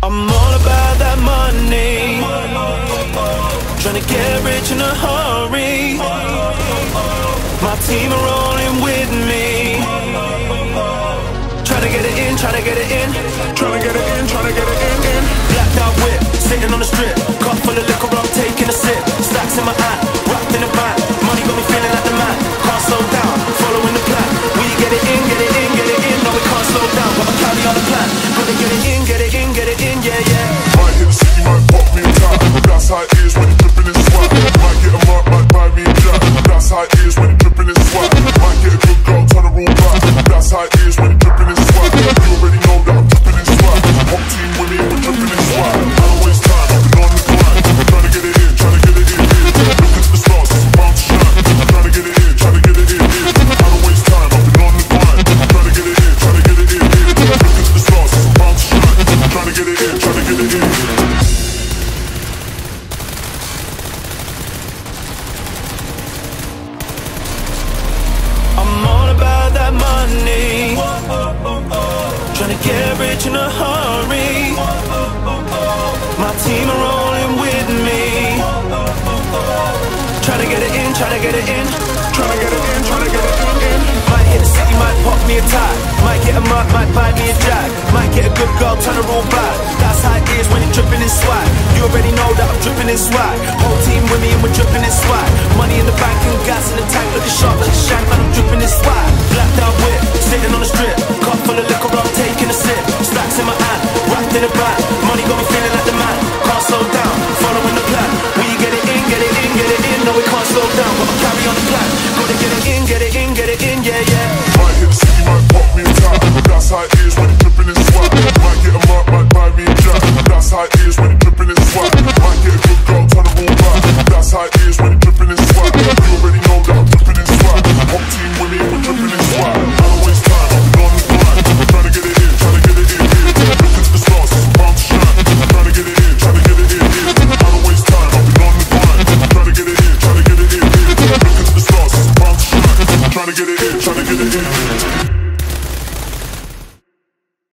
I'm all about that money, trying to get rich in a hurry. My team are rolling with me, trying to get it in, trying to get it in, trying to get it in, trying to get it in. Blacked out whip, sitting on the strip, cup full of liquor, I'm taking a sip. Stacks in my hand, wrapped in a bag, money got me feeling like the man. Can't slow down, following the plan. We get it in, get it in, get it in. No, we can't slow down, got a carry on the plan. Gotta get it in, get it in, get it in, yeah, yeah. Might hit the city, might pop me a tap. That's how it is when you're dripping in swag. Might get a mark, might buy me a jack. That's how it is when you're dripping in swag. Might get a good girl, turn her all back. That's how it is when you're dripping in swag. You already know that I'm dripping in swag. Home team with me, we're dripping in swag. I don't waste time, I've been on the grind. Trying to get it in, trying to get it in. Look at the stars, it's about to shine. Trying to get it in, trying to get it in. I don't waste time, I've been on the grind. Trying to get it in, trying to get it in. Look at the stars, it's about to shine. Trying to get it in, trying to get it in. That money, trying to get rich in a hurry. My team are rolling with me, trying to get it in, trying to get it in, trying to get it in, trying to get it in. Might hit the city, might pop me a tag. Might get a mark, might buy me a jag. Might get a good girl, turn her all back. That's how it is when you're dripping in swag. You already know that I'm dripping in swag. Whole team with me and we're dripping in swag. Money in the bank and gas in the tank, looking sharp like a shank, man, I'm dripping in swag. Blacked out whip, sitting on the strip, cup full of liquor, I'm taking a sip. Stacks in my hand, wrapped in a bag, money got me